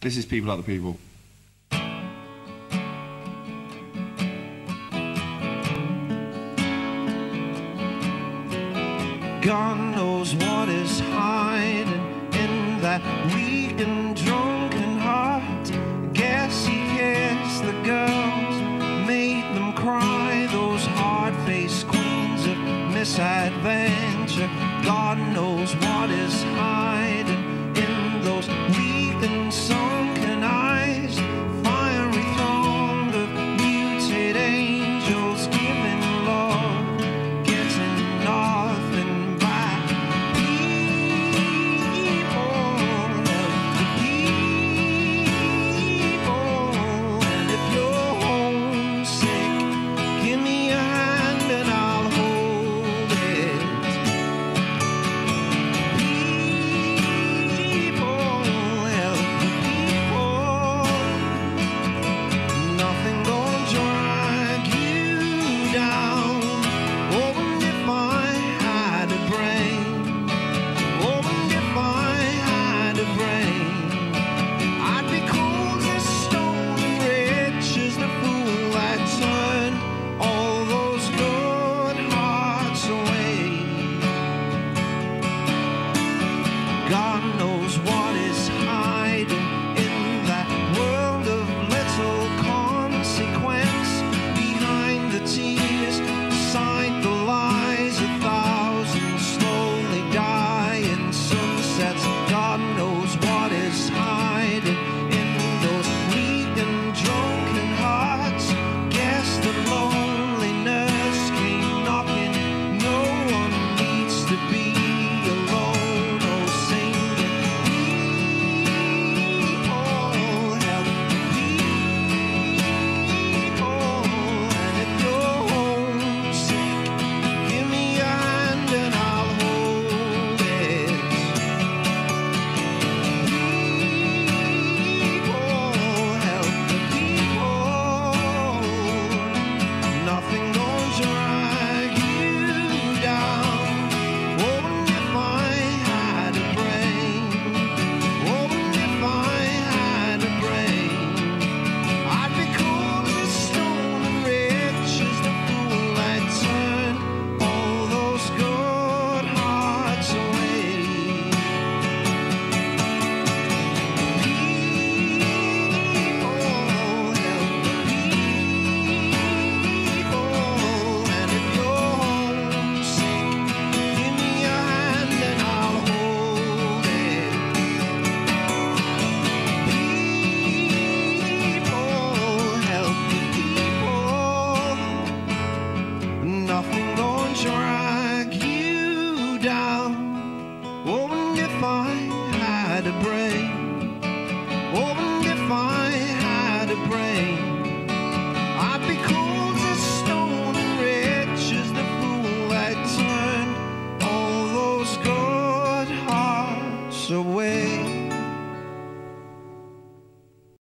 This is People Are the People. God knows what is hiding in that weak and drunken heart. Guess he cares the girls, made them cry, those hard-faced queens of misadventure. God knows what is hiding in those weak and sunken eyes. Fiery throng of muted angels giving love, getting nothing back. People help the people, and if you're homesick, give me a hand and I'll hold it. People help the people. Nothing gonna drag you down. Oh, and if I had a brain, oh, and if I had a brain, I'd be cold as stone and rich as the fool that turned all those good hearts away. God knows what is hiding in that world of little consequence. Behind the tears, beside the lies, 1,000 slowly dying sunsets. God knows what is hiding in those weak and drunken hearts. Guess the loneliness came knocking. No one needs to be alone. Oh, singing, people help the people. And if you're homesick, give me a hand and I'll hold it. People help the people. Nothing gonna drag you down. Oh, and if I had a brain, oh, and if I had a brain, I'd be cold as stone and rich as the fool that turned all those good hearts away. People help the people, and if you're homesick, give me a hand and I'll hold it. People help the people. Nothing gonna drag you down. Oh, and if I had a brain, oh,